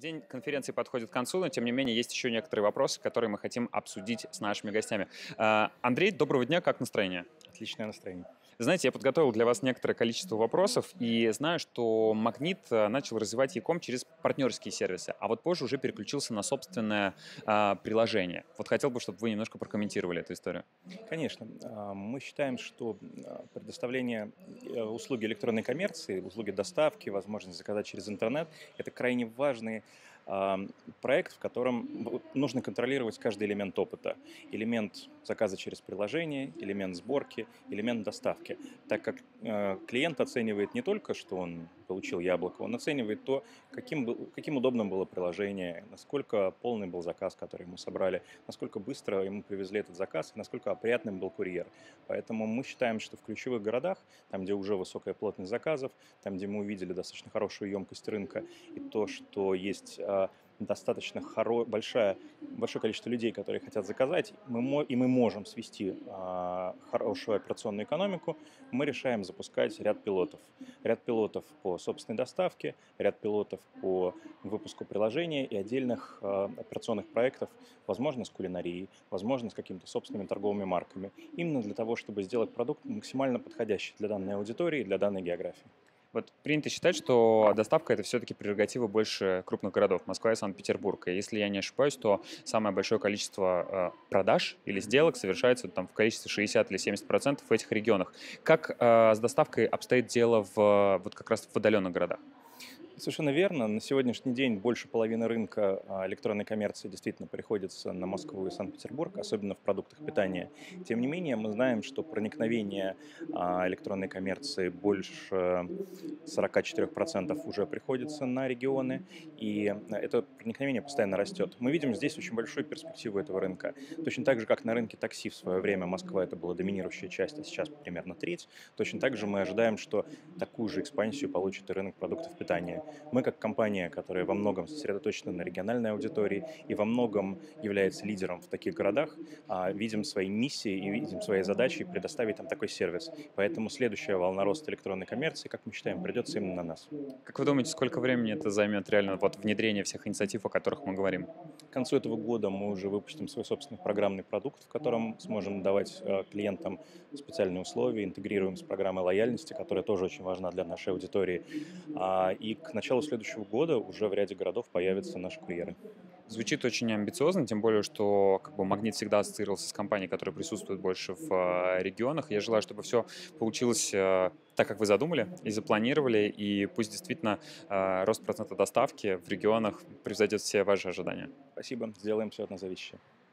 День конференции подходит к концу, но тем не менее есть еще некоторые вопросы, которые мы хотим обсудить с нашими гостями. Андрей, доброго дня, как настроение? Отличное настроение. Знаете, я подготовил для вас некоторое количество вопросов и знаю, что Магнит начал развивать Яком через партнерские сервисы, а вот позже уже переключился на собственное приложение. Вот хотел бы, чтобы вы немножко прокомментировали эту историю. Конечно, мы считаем, что предоставление услуги электронной коммерции, услуги доставки, возможность заказать через интернет — это крайне важный а, проект, в котором нужно контролировать каждый элемент опыта. Элемент заказа через приложение, элемент сборки, элемент доставки. Так как клиент оценивает не только, что он получил яблоко, он оценивает то, каким удобным было приложение, насколько полный был заказ, который ему собрали, насколько быстро ему привезли этот заказ и насколько опрятным был курьер. Поэтому мы считаем, что в ключевых городах, там, где уже высокая плотность заказов, там, где мы увидели достаточно хорошую емкость рынка и то, что есть достаточно большое количество людей, которые хотят заказать, и мы можем свести хорошую операционную экономику, мы решаем запускать ряд пилотов. Ряд пилотов по собственной доставке, ряд пилотов по выпуску приложения и отдельных операционных проектов, возможно, с кулинарией, возможно, с какими-то собственными торговыми марками. Именно для того, чтобы сделать продукт максимально подходящий для данной аудитории и для данной географии. Вот принято считать, что доставка — это все-таки прерогатива больше крупных городов, Москва и Санкт-Петербург. И если я не ошибаюсь, то самое большое количество продаж или сделок совершается там в количестве 60 или 70% в этих регионах. Как с доставкой обстоит дело вот как раз в отдаленных городах? Совершенно верно. На сегодняшний день больше половины рынка электронной коммерции действительно приходится на Москву и Санкт-Петербург, особенно в продуктах питания. Тем не менее, мы знаем, что проникновение электронной коммерции больше 44% уже приходится на регионы, и это проникновение постоянно растет. Мы видим здесь очень большую перспективу этого рынка. Точно так же, как на рынке такси в свое время Москва — это была доминирующая часть, а сейчас примерно треть, точно так же мы ожидаем, что такую же экспансию получит и рынок продуктов питания. Мы, как компания, которая во многом сосредоточена на региональной аудитории и во многом является лидером в таких городах, видим свои миссии и видим свои задачи предоставить там такой сервис. Поэтому следующая волна роста электронной коммерции, как мы считаем, придется именно на нас. Как вы думаете, сколько времени это займет реально вот внедрение всех инициатив, о которых мы говорим? К концу этого года мы уже выпустим свой собственный программный продукт, в котором сможем давать клиентам специальные условия, интегрируем с программой лояльности, которая тоже очень важна для нашей аудитории. И к началу следующего года уже в ряде городов появятся наши курьеры. Звучит очень амбициозно, тем более, что как бы Магнит всегда ассоциировался с компанией, которая присутствует больше в регионах. Я желаю, чтобы все получилось так, как вы задумали и запланировали, и пусть действительно рост процента доставки в регионах превзойдет все ваши ожидания. Спасибо, сделаем все от нас зависящее.